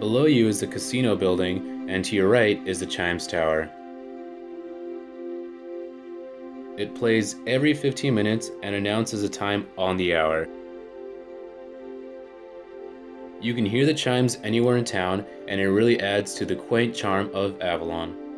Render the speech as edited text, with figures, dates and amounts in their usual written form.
Below you is the casino building, and to your right is the Chimes Tower. It plays every 15 minutes and announces a time on the hour. You can hear the chimes anywhere in town, and it really adds to the quaint charm of Avalon.